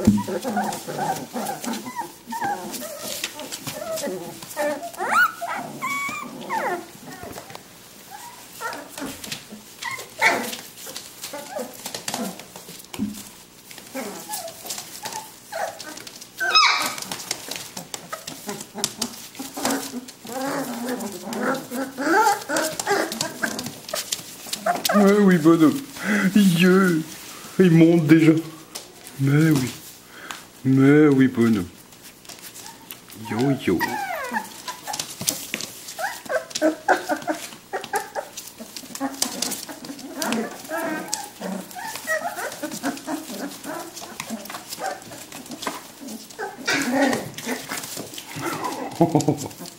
Ouais, oui, bonhomme. Il monte déjà. Mais oui. Mais oui, bonhomme. Yo, yo. Oh,